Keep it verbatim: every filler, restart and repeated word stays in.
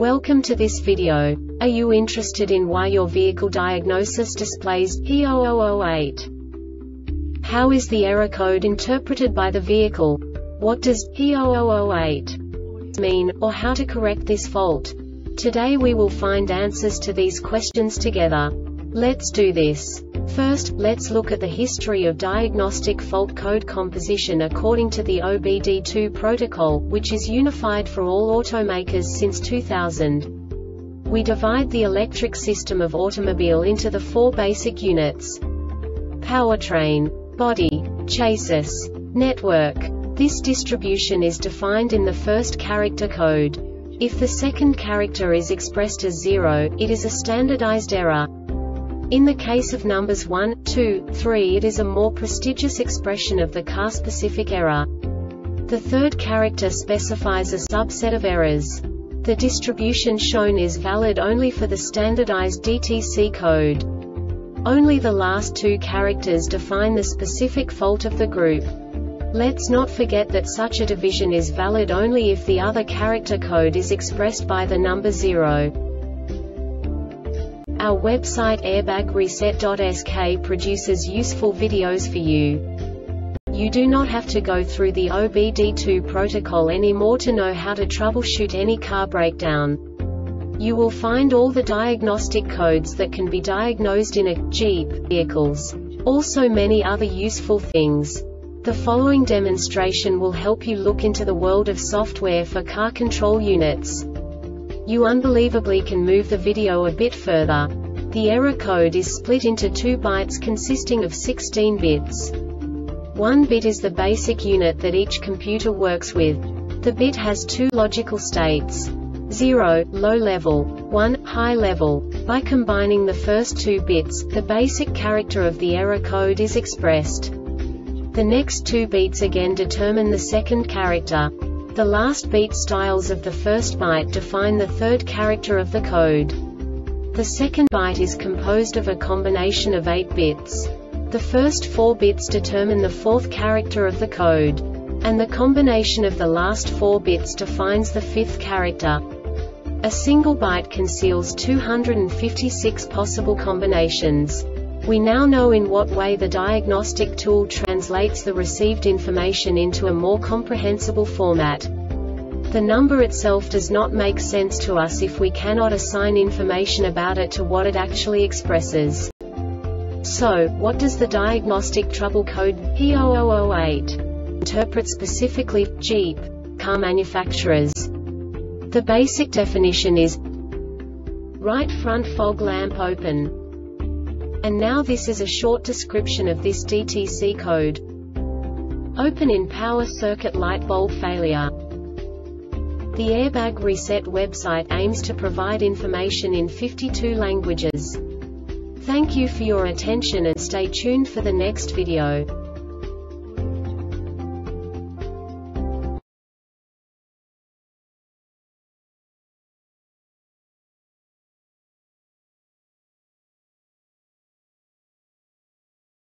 Welcome to this video. Are you interested in why your vehicle diagnosis displays P zero zero zero eight? How is the error code interpreted by the vehicle? What does P zero zero zero eight mean, or how to correct this fault? Today we will find answers to these questions together. Let's do this. First, let's look at the history of diagnostic fault code composition according to the O B D two protocol, which is unified for all automakers since two thousand. We divide the electric system of automobile into the four basic units: powertrain, body, chassis, network. This distribution is defined in the first character code. If the second character is expressed as zero, it is a standardized error. In the case of numbers one, two, three, it is a more prestigious expression of the car-specific error. The third character specifies a subset of errors. The distribution shown is valid only for the standardized D T C code. Only the last two characters define the specific fault of the group. Let's not forget that such a division is valid only if the other character code is expressed by the number zero. Our website airbag reset dot S K produces useful videos for you. You do not have to go through the O B D two protocol anymore to know how to troubleshoot any car breakdown. You will find all the diagnostic codes that can be diagnosed in a Jeep vehicles. Also many other useful things. The following demonstration will help you look into the world of software for car control units. You unbelievably can move the video a bit further. The error code is split into two bytes consisting of sixteen bits. One bit is the basic unit that each computer works with. The bit has two logical states: zero, low level, one, high level. By combining the first two bits, the basic character of the error code is expressed. The next two beats again determine the second character. The last beat styles of the first byte define the third character of the code. The second byte is composed of a combination of eight bits. The first four bits determine the fourth character of the code. And the combination of the last four bits defines the fifth character. A single byte conceals two hundred fifty-six possible combinations. We now know in what way the diagnostic tool translates the received information into a more comprehensible format. The number itself does not make sense to us if we cannot assign information about it to what it actually expresses. So, what does the diagnostic trouble code P zero zero zero eight interpret specifically for Jeep car manufacturers? The basic definition is right front fog lamp open. And now this is a short description of this D T C code. Open in power circuit light bulb failure. The Airbag Reset website aims to provide information in fifty-two languages. Thank you for your attention and stay tuned for the next video.